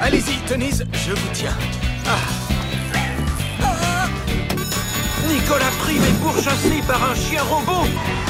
Allez-y, Denise, je vous tiens. Nicolas Prime est pourchassé par un chien robot.